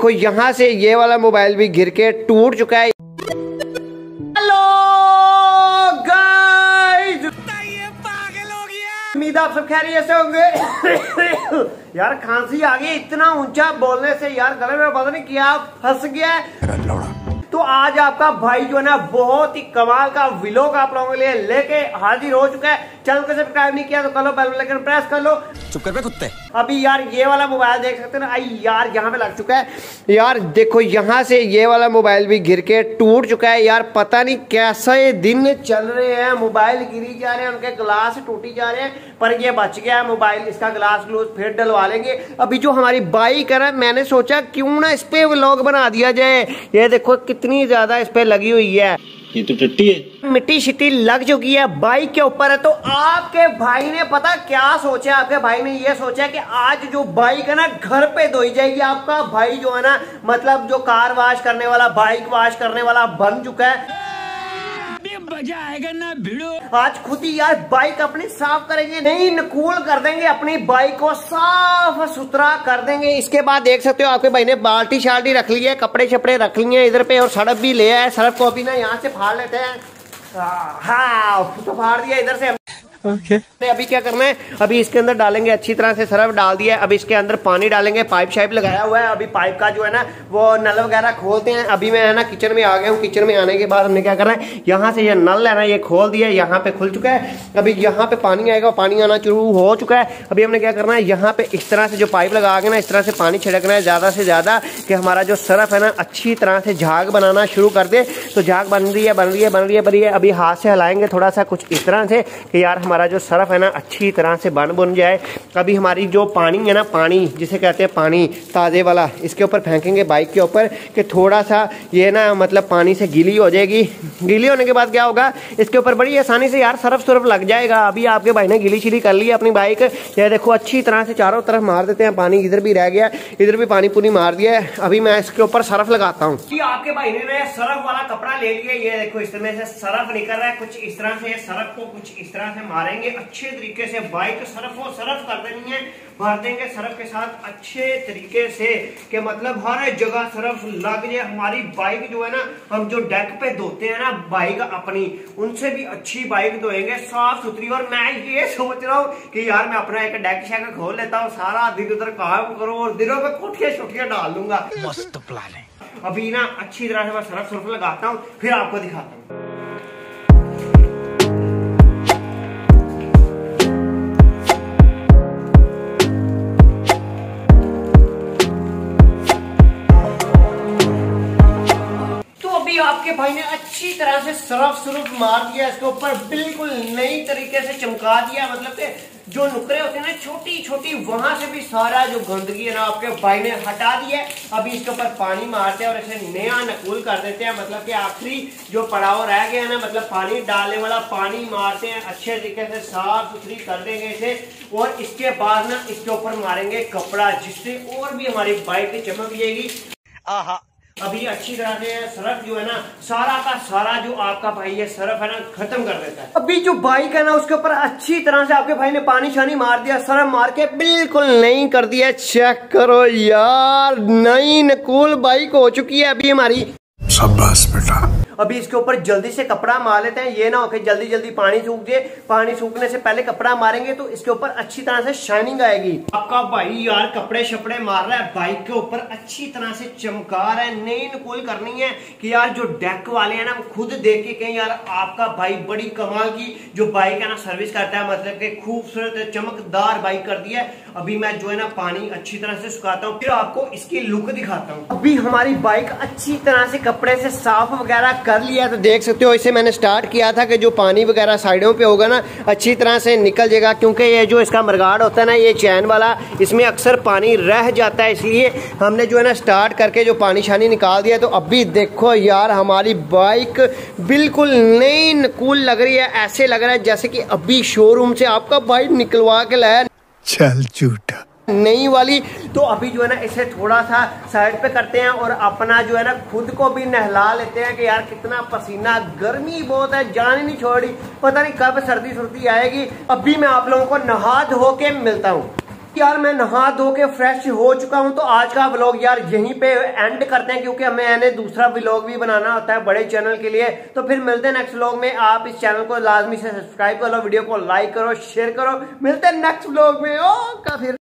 देखो यहाँ से ये वाला मोबाइल भी गिर के टूट चुका है। हेलो गाइस, पागल हो गया। उम्मीद आप सब खैरियत से होंगे। यार खांसी आ गई, इतना ऊंचा बोलने से यार गले में पता नहीं क्या फंस गया है। तो आज आपका भाई जो है ना बहुत ही कमाल का व्लॉग आप लोगों के लिए लेके हाजिर हो चुका है। चैनल को सब्सक्राइब नहीं किया तो कर लो, बेल आइकन प्रेस कर लो। चुप कर बे कुत्ते। अभी यार ये वाला मोबाइल देख सकते हैं ना, आई यार यहाँ पे लग चुका है। यार देखो यहाँ से ये वाला मोबाइल भी गिर के टूट चुका है। यार पता नहीं कैसे दिन चल रहे हैं, मोबाइल गिरी जा रहे हैं, उनके ग्लास टूटी जा रहे हैं, पर ये बच गया है मोबाइल। इसका ग्लास ग्लूस फिर डलवा लेंगे। अभी जो हमारी बाइक है ना, मैंने सोचा क्यों ना इस पे व्लॉग बना दिया जाए। ये देखो कितनी ज्यादा इस पे लगी हुई है, ये तो टट्टी है, मिट्टी शिट्टी लग चुकी है बाइक के ऊपर है। तो आपके भाई ने पता क्या सोचा, आपके भाई ने ये सोचा कि आज जो बाइक है ना घर पे धोई जाएगी। आपका भाई जो है ना मतलब जो कार वॉश करने वाला, बाइक वॉश करने वाला बन चुका है। मजा आएगा ना भिड़ो। आज खुद ही यार बाइक अपनी साफ करेंगे, नहीं नकूल कर देंगे, अपनी बाइक को साफ सुथरा कर देंगे। इसके बाद देख सकते हो आपके भाई ने बाल्टी शाल्टी रख ली है, कपड़े शपड़े रख लिए हैं इधर पे, और सड़प भी ले आए। सड़प को अभी ना यहाँ से फाड़ लेते हैं। हाँ तो फाड़ दिया इधर से। Okay. अभी क्या करना है, अभी इसके अंदर डालेंगे अच्छी तरह से, सरफ डाल दिया है। अभी इसके अंदर पानी डालेंगे, पाइप शाइप लगाया हुआ है। अभी पाइप का जो है ना वो नल वगैरह खोलते हैं। अभी मैं है ना किचन में आ गया हूँ। किचन में आने के बाद हमने क्या करना है, यहाँ से ये नल है ना ये खोल दिया, यहाँ पे खुल चुका है। अभी यहाँ पे पानी आएगा, पानी आना शुरू हो चुका है। अभी हमने क्या करना है, यहाँ पे इस तरह से जो पाइप लगा के ना इस तरह से पानी छिड़कना है ज्यादा से ज्यादा, कि हमारा जो सरफ है ना अच्छी तरह से झाग बनाना शुरू कर दे। तो झाग बन रही है, बन रही है, बन रही है, बन रही है। अभी हाथ से हिलाएंगे थोड़ा सा कुछ इस तरह से कि यार हमारा जो सरफ है ना अच्छी तरह से बन जाए। अभी हमारी जो पानी है ना, पानी जिसे कहते हैं पानी ताज़े वाला, इसके ऊपर फेंकेंगे बाइक के ऊपर कि थोड़ा सा ये ना मतलब पानी से गीली हो जाएगी। गीली होने के बाद क्या होगा, इसके ऊपर बड़ी आसानी से यार सरफ सुरफ लग जाएगा। अभी आपके भाई ने गीली छिली कर ली अपनी बाइक। ये देखो अच्छी तरह से चारों तरफ मार देते हैं पानी। इधर भी रह गया, इधर भी पानी पूरी मार दिया है। अभी मैं इसके ऊपर सरफ लगाता हूँ। आपके भाई ने सरफ वाला कपड़ा ले लिया, ये देखो इसमें से सरफ निकल रहा है कुछ इस तरह से। सरफ को कुछ इस तरह से मारेंगे अच्छे तरीके से, बाइक सरफ को सरफ कर देनी है, भर देंगे सरफ के साथ अच्छे तरीके से कि मतलब हर जगह सरफ लग जाए। हमारी बाइक जो है ना, हम जो डेक पे धोते हैं ना बाइक अपनी, उनसे भी अच्छी बाइक धोएंगे साफ सुथरी। और मैं ये सोच रहा हूँ कि यार मैं अपना एक डेक शेक खोल लेता हूँ, सारा दिन उधर काम करूँ और दिनों में कोठियां छोटियां डाल दूंगा। मस्त प्लान है। अभी ना अच्छी तरह से मैं सरफ सुरफ लगाता हूँ, फिर आपको दिखाता हूँ। आपके भाई ने अच्छी तरह से सरफ सुरफ मार दिया इसके ऊपर, बिल्कुल नई तरीके से चमका दिया। मतलब कि जो नुकरे होते हैं ना छोटी छोटी, वहां से भी सारा जो गंदगी है ना आपके भाई ने हटा दिया है। अभी इसके ऊपर पानी मारते हैं और इसे नया नकूल कर देते हैं। मतलब कि आखिरी जो पड़ाव रह गया ना, मतलब पानी डालने वाला, पानी मारते हैं अच्छे तरीके से, साफ सुथरी कर देंगे इसे। और इसके बाद ना इसके ऊपर मारेंगे कपड़ा, जिससे और भी हमारी बाइक चमक जाएगी। आहा अभी अच्छी तरह से सरफ जो है ना सारा का सारा जो आपका भाई ये सरफ है ना खत्म कर देता है। अभी जो बाइक है ना उसके ऊपर अच्छी तरह से आपके भाई ने पानी शानी मार दिया, सरफ मार के बिल्कुल नई कर दिया। चेक करो यार, नई नकूल बाइक हो चुकी है अभी हमारी। शाबाश बेटा। अभी इसके ऊपर जल्दी से कपड़ा मार लेते हैं, ये ना हो कि जल्दी जल्दी पानी सूख जाए। पानी सूखने से पहले कपड़ा मारेंगे तो इसके ऊपर अच्छी तरह से शाइनिंग आएगी। आपका भाई यार कपड़े शपड़े मार रहा है बाइक के ऊपर, अच्छी तरह से चमका रहा है। नई नकूल करनी है कि यार जो डेक वाले हैं ना वो खुद देख के कहें यार आपका भाई बड़ी कमाल की जो बाइक है ना सर्विस करता है, मतलब कि खूबसूरत चमकदार बाइक कर दी है। अभी मैं जो है ना पानी अच्छी तरह से सुखाता हूँ, फिर आपको इसकी लुक दिखाता हूँ। अभी हमारी बाइक अच्छी तरह से कपड़े से साफ वगैरह कर लिया, तो देख सकते हो इसे मैंने स्टार्ट किया था कि जो पानी वगैरह साइडों पे होगा ना अच्छी तरह से निकल जाएगा। क्योंकि ये जो इसका मरगाड़ होता है ना, ये चैन वाला, इसमें अक्सर पानी रह जाता है, इसलिए हमने जो है ना स्टार्ट करके जो पानी शानी निकाल दिया। तो अभी देखो यार हमारी बाइक बिल्कुल नई नकूल लग रही है। ऐसे लग रहा है जैसे कि अभी शोरूम से आपका भाई निकलवा के लाया। चल झूठा नई वाली। तो अभी जो है ना इसे थोड़ा सा साइड पे करते हैं और अपना जो है ना खुद को भी नहला लेते हैं कि यार कितना पसीना, गर्मी बहुत है, जान ही नहीं छोड़ी, पता नहीं कब सर्दी सुर्दी आएगी। अभी मैं आप लोगों को नहा धो के मिलता हूँ। यार मैं नहा धो के फ्रेश हो चुका हूं, तो आज का व्लॉग यार यहीं पे एंड करते हैं, क्योंकि मैंने दूसरा व्लॉग भी बनाना होता है बड़े चैनल के लिए। तो फिर मिलते हैं नेक्स्ट व्लॉग में। आप इस चैनल को लाजमी से सब्सक्राइब करो, वीडियो को लाइक करो, शेयर करो। मिलते हैं नेक्स्ट व्लॉग में। ओके फिर।